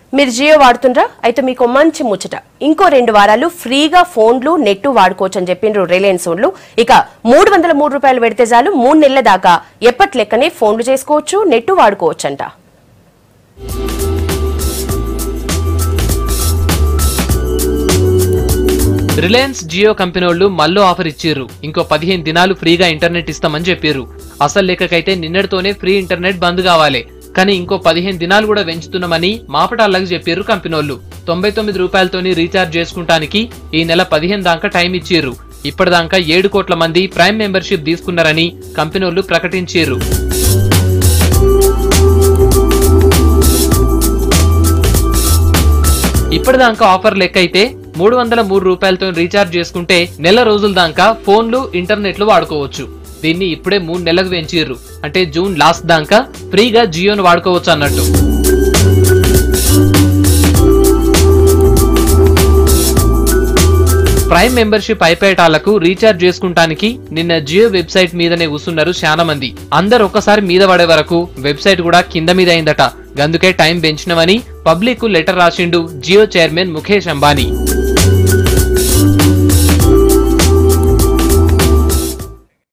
మీరు జియో వాడుతుండ్రా? అయితే మీకు మంచి ముచ్చట. ఇంకో 2 వారాలు ఫ్రీగా ఫోన్లు నెట్ వాడుకోవచ్చు అని చెప్పిండ్రు రిలయన్స్ వాళ్ళు. ఇక 303 రూపాయలు పెడితే చాలు 3 నెలల దాకా ఎప్పటి లెక్కనే ఫోన్లు చేసుకోవచ్చు, నెట్ వాడుకోవచ్చు అంట. రిలయన్స్ జియో కంపెనీ వాళ్ళు మళ్ళీ ఆఫర్ ఇచ్చిర్రు. ఇంకో 15 దినాలు ఫ్రీగా ఇంటర్నెట్ ఇస్తామని చెప్పారు. అసలు లెక్కకైతే నిన్నటితోనే ఫ్రీ ఇంటర్నెట్ బంద్ కావాలి. కానీ ఇంకో 15 దినాలు కూడా పెంచుతున్నామని మాపటాలకు చెప్పారు కంపెనోళ్ళు. 99 రూపాయలతోని రీఛార్జ్ చేసుకుంటానికి ఈ నెల 15 దాకా టైం ఇచ్చిర్రు. ఇప్పటిదాకా 7 కోట్ల మంది ప్రైమ్ మెంబర్షిప్ తీసుకున్నారని కంపెనోళ్ళు ప్రకటించారు. ఇప్పటిదాకా ఆఫర్ లెక్క అయితే 303 రూపాయలతో రీఛార్జ్ చేసుకుంటే నెల రోజుల దాకా ఫోన్లు ఇంటర్నెట్లు వాడుకోవచ్చు. దీన్ని ఇప్పుడే 3 నెలలకు పెంచిర్రు. అంటే జూన్ లాస్ట్ దాకా ఫ్రీగా జియోను వాడుకోవచ్చు అన్నట్టు. ప్రైమ్ మెంబర్షిప్ అయిపోయేటాళ్లకు రీఛార్జ్ చేసుకుంటానికి నిన్న జియో వెబ్సైట్ మీదనే కూసున్నారు చాలా మంది. అందరు ఒక్కసారి మీద పడే వరకు వెబ్సైట్ కూడా కింద మీద అయిందట. అందుకే టైం పెంచినవని పబ్లిక్ కు లెటర్ రాసిండు జియో చైర్మన్ ముఖేష్ అంబానీ.